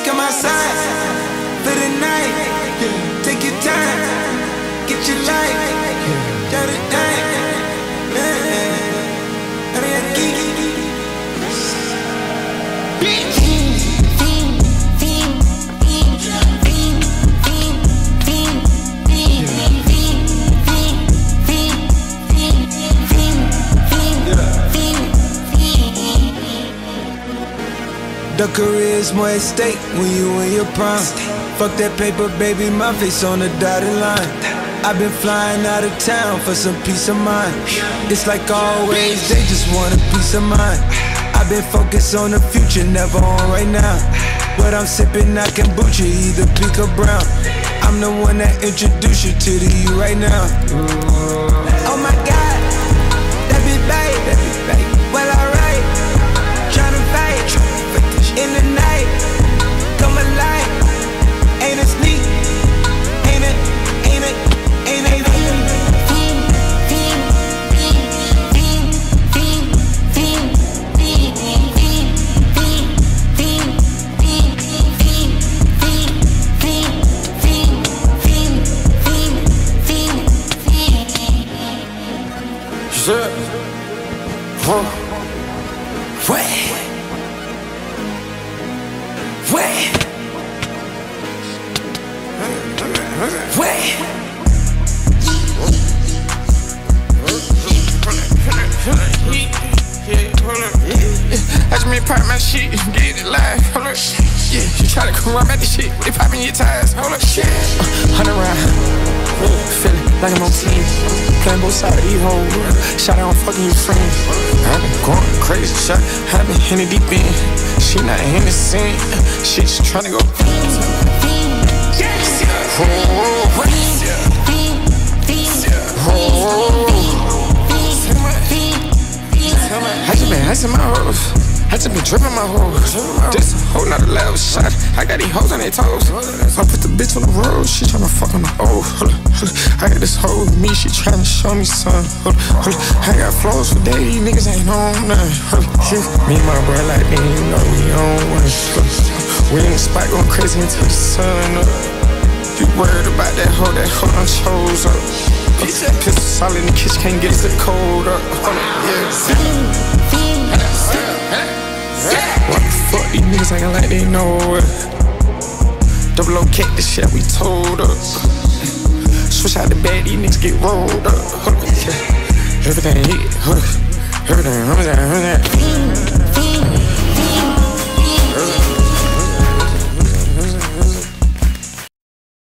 come outside for the night. Take your time, get your life. Got it done. The career's more at stake when you in your prime. Fuck that paper, baby, my face on the dotted line. I've been flying out of town for some peace of mind. It's like always, they just want a peace of mind. I've been focused on the future, never on right now. But I'm sipping that kombucha, either pink or brown. I'm the one that introduced you to the you right now. Oh my God, that be babe, well alright. Tryna fight in the night, come alive. Ain't it sneak? Ain't it? I just made pop my shit, get it live, hold up. Yeah, you try to come around at the shit, they popping your tires, hold up. Shit, 100 round, feeling like I'm on team, playing both sides of the whole world. Shot out on fucking your friends. I've been going crazy, shot, I've been in the deep end. She not in the scene, she just tryna go. I just been icing my hoes, I just been dripping my hoes. This a whole nother level shot, I got these hoes on their toes. I put the bitch on the road, she tryna fuck on the old. I got this hoe with me, she tryna show me something. I got flows for days, niggas ain't on nothing. Me and my bro like me, you know we on one. We in the spot going crazy until the sun up. You worried about that hoe done chose up. Pistol solid in the kitchen, can't get it cold up. What the fuck, these niggas acting like they know it. Double O kick, this shit we told up. Switch out the bed, these niggas get rolled up. Everything hit, everything.